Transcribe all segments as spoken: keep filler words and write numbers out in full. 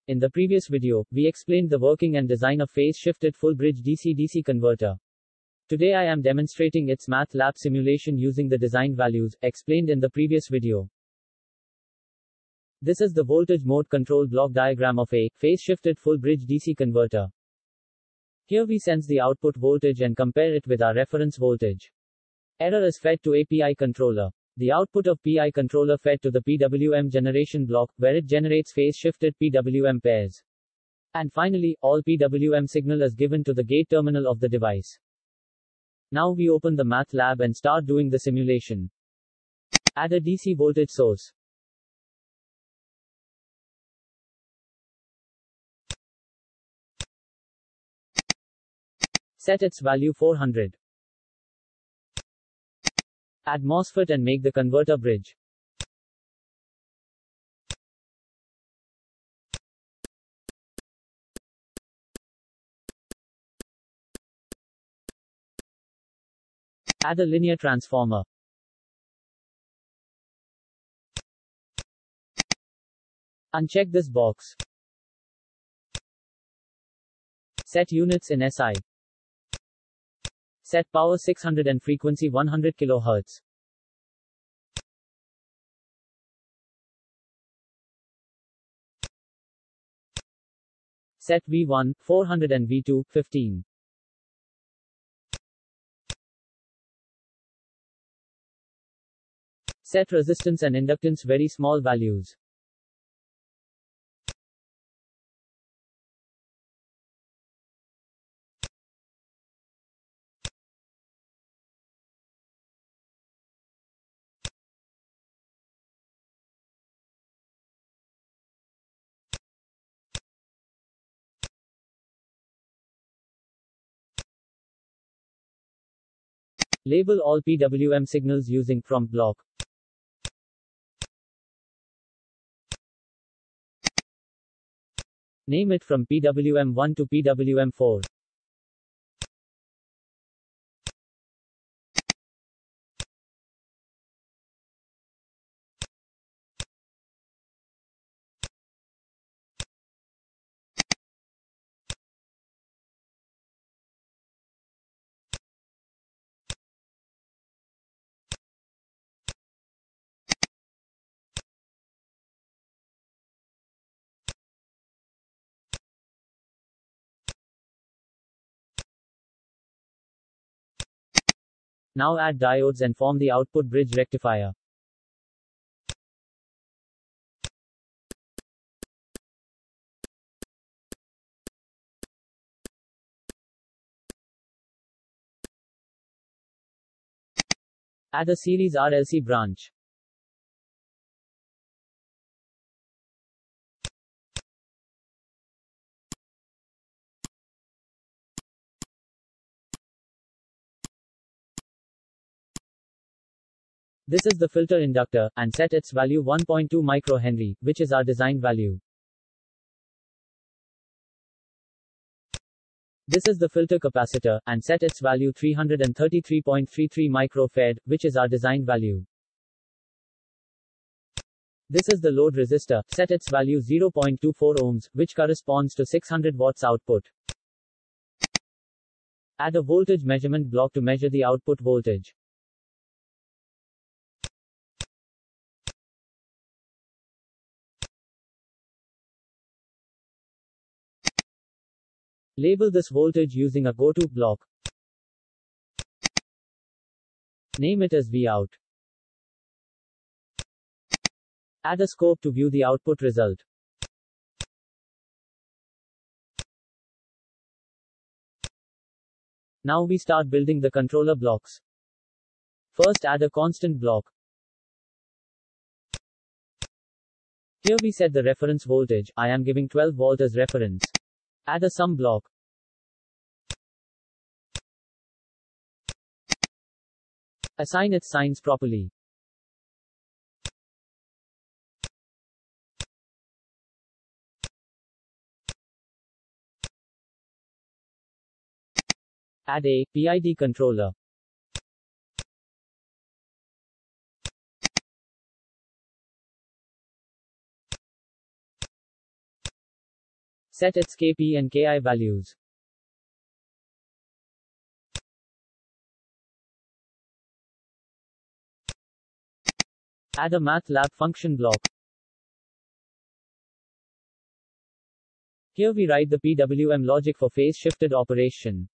In the previous video, we explained the working and design of phase-shifted full-bridge D C D C converter. Today I am demonstrating its MATLAB simulation using the design values, explained in the previous video. This is the voltage mode control block diagram of a phase-shifted full-bridge D C converter. Here we sense the output voltage and compare it with our reference voltage. Error is fed to a P I controller. The output of P I controller fed to the P W M generation block, where it generates phase-shifted P W M pairs. And finally, all P W M signal is given to the gate terminal of the device. Now we open the MATLAB and start doing the simulation. Add a D C voltage source. Set its value four hundred. Add MOSFET and make the converter bridge. Add a linear transformer. Uncheck this box. Set units in S I. Set power six hundred and frequency one hundred kilohertz. Set V one, four hundred and V two, fifteen. Set resistance and inductance very small values. Label all P W M signals using prompt block. Name it from P W M one to P W M four. Now add diodes and form the output bridge rectifier. Add a series R L C branch. This is the filter inductor, and set its value one point two microhenry, which is our design value. This is the filter capacitor, and set its value three hundred thirty-three point three three microfarad, which is our design value. This is the load resistor, set its value zero point two four ohms, which corresponds to six hundred watts output. Add a voltage measurement block to measure the output voltage. Label this voltage using a goto block. Name it as Vout. Add a scope to view the output result. Now we start building the controller blocks. First add a constant block. Here we set the reference voltage. I am giving twelve volt as reference. Add a sum block. Assign its signs properly. Add a P I D controller. Set its K P and K I values. Add a MATLAB function block. Here we write the P W M logic for phase-shifted operation.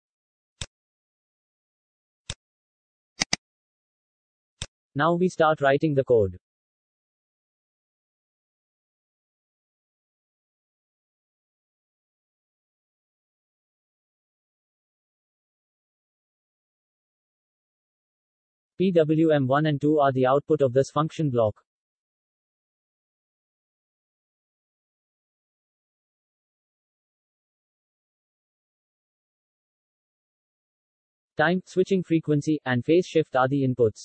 Now we start writing the code. P W M one and two are the output of this function block. Time, switching frequency, and phase shift are the inputs.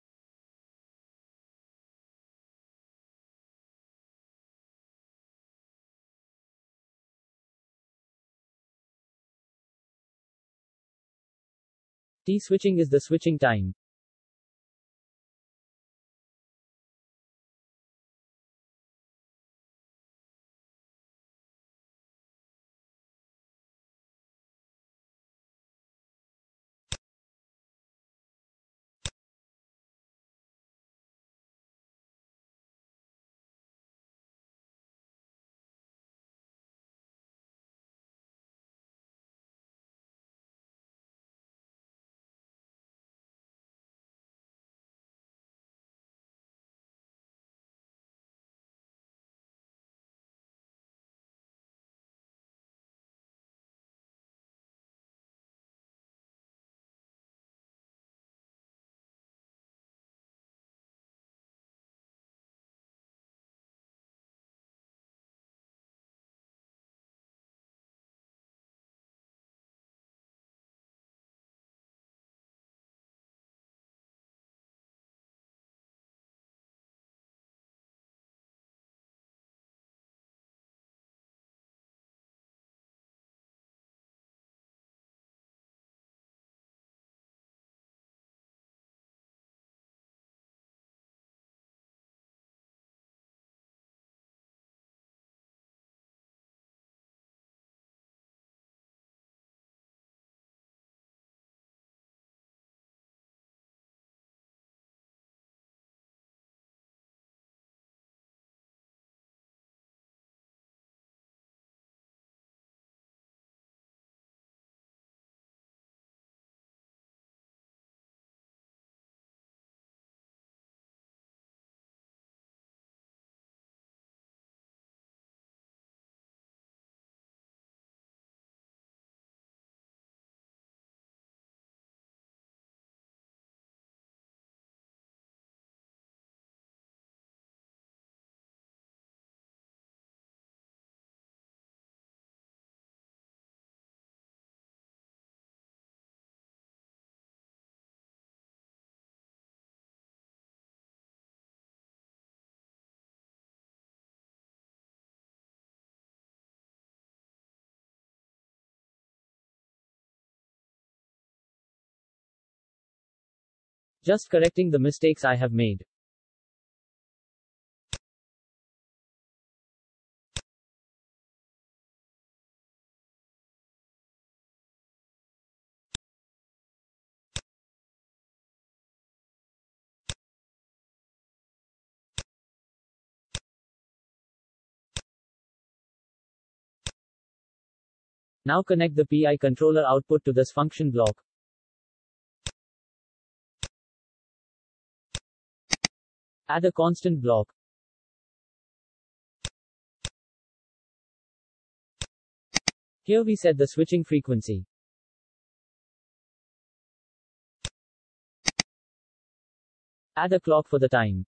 T switching is the switching time. Just correcting the mistakes I have made. Now connect the P I controller output to this function block. Add a constant block. Here we set the switching frequency. Add a clock for the time.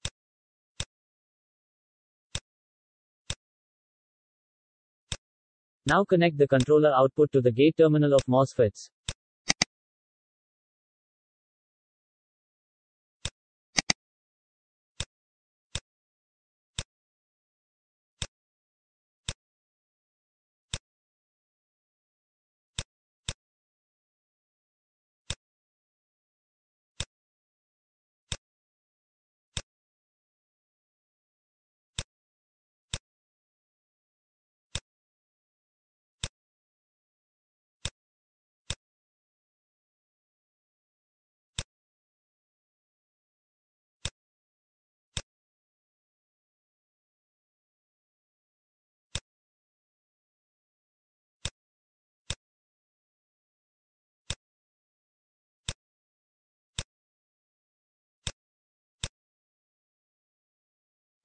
Now connect the controller output to the gate terminal of MOSFETs.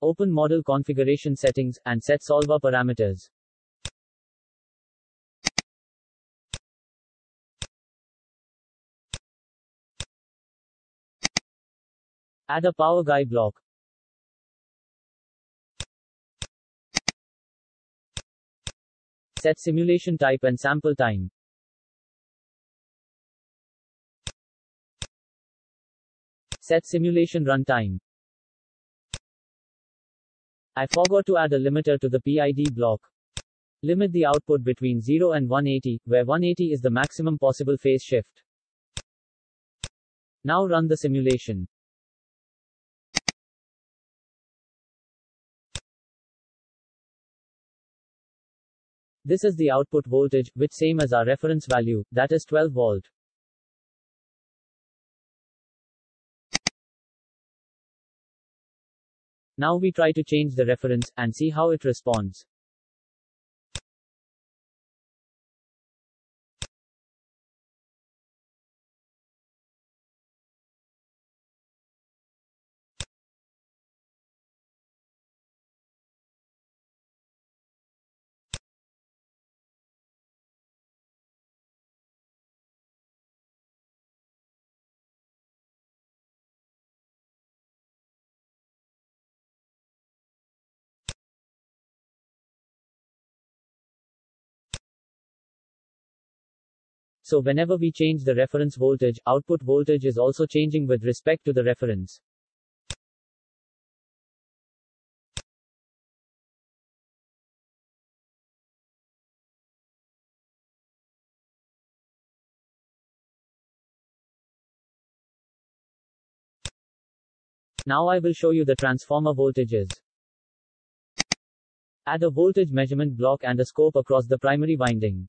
Open model configuration settings, and set solver parameters. Add a power guide block. Set simulation type and sample time. Set simulation runtime. I forgot to add a limiter to the P I D block. Limit the output between zero and one eighty, where one eighty is the maximum possible phase shift. Now run the simulation. This is the output voltage, which same as our reference value, that is twelve volt. Now we try to change the reference, and see how it responds. So whenever we change the reference voltage, output voltage is also changing with respect to the reference. Now I will show you the transformer voltages. Add a voltage measurement block and a scope across the primary winding.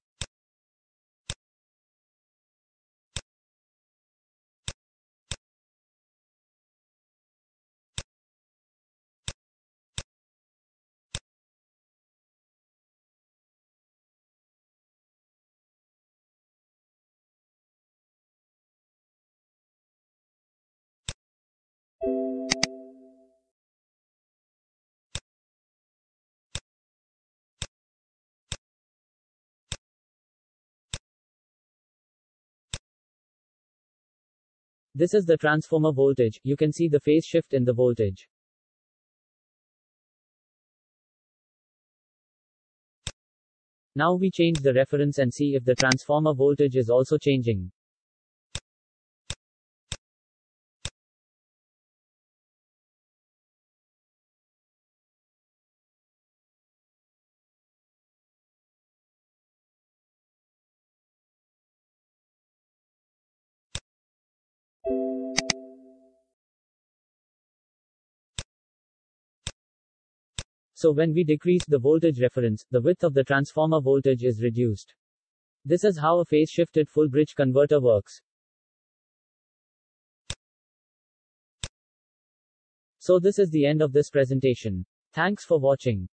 This is the transformer voltage. You can see the phase shift in the voltage. Now we change the reference and see if the transformer voltage is also changing. So when we decrease the voltage reference, the width of the transformer voltage is reduced. This is how a phase-shifted full-bridge converter works. So this is the end of this presentation. Thanks for watching.